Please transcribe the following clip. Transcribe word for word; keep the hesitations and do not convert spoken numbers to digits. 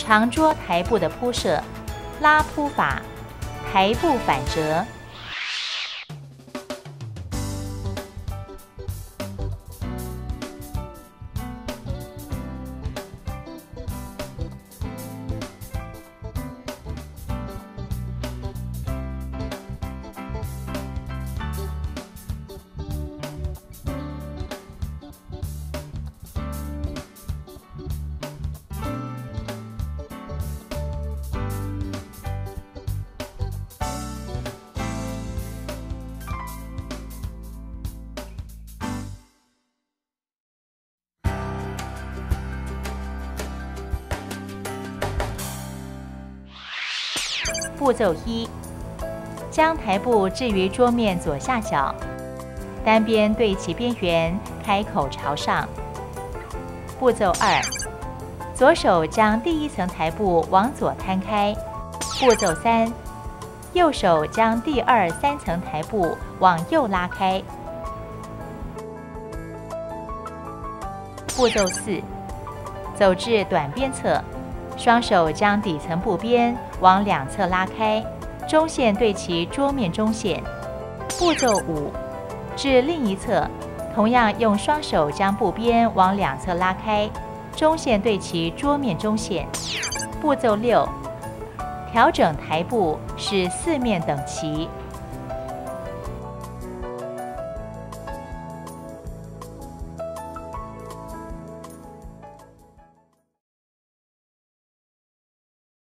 长桌台布的铺设，拉铺法，台布反折。步骤一，将台布置于桌面左下角，单边对齐边缘，开口朝上。步骤二，左手将第一层台布往左摊开。步骤三，右手将第二、三层台布往右拉开。步骤四，走至短边侧，双手将底层布边往两侧拉开，中线对齐桌面中线。步骤五，至另一侧，同样用双手将布边往两侧拉开，中线对齐桌面中线。步骤六，调整台布使四面等齐，